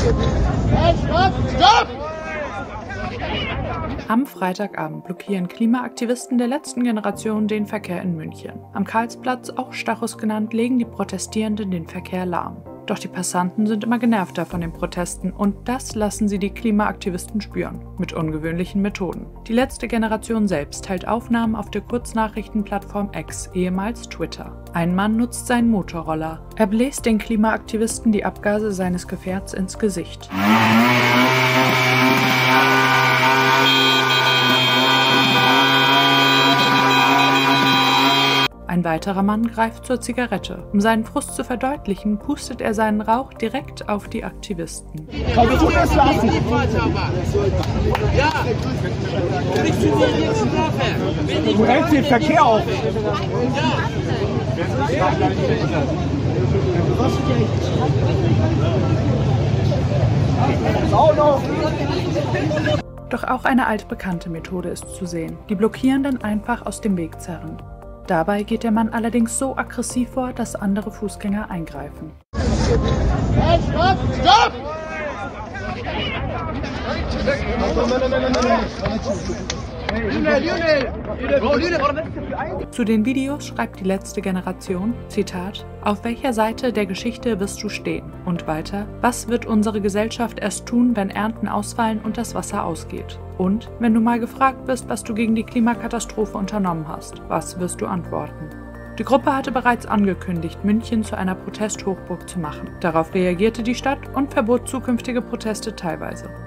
Am Freitagabend blockieren Klimaaktivisten der letzten Generation den Verkehr in München. Am Karlsplatz, auch Stachus genannt, legen die Protestierenden den Verkehr lahm. Doch die Passanten sind immer genervter von den Protesten und das lassen sie die Klimaaktivisten spüren, mit ungewöhnlichen Methoden. Die letzte Generation selbst teilt Aufnahmen auf der Kurznachrichtenplattform X, ehemals Twitter. Ein Mann nutzt seinen Motorroller. Er bläst den Klimaaktivisten die Abgase seines Gefährts ins Gesicht. Ein weiterer Mann greift zur Zigarette. Um seinen Frust zu verdeutlichen, pustet er seinen Rauch direkt auf die Aktivisten. Kannst du das lassen? Ja, kriegst du mir jetzt Strafe? Du hältst den Verkehr auf. Doch auch eine altbekannte Methode ist zu sehen: die Blockierenden einfach aus dem Weg zerren. Dabei geht der Mann allerdings so aggressiv vor, dass andere Fußgänger eingreifen. Stopp! Stopp! Zu den Videos schreibt die letzte Generation, Zitat, auf welcher Seite der Geschichte wirst du stehen? Und weiter, was wird unsere Gesellschaft erst tun, wenn Ernten ausfallen und das Wasser ausgeht? Und, wenn du mal gefragt wirst, was du gegen die Klimakatastrophe unternommen hast, was wirst du antworten? Die Gruppe hatte bereits angekündigt, München zu einer Protesthochburg zu machen. Darauf reagierte die Stadt und verbot zukünftige Proteste teilweise.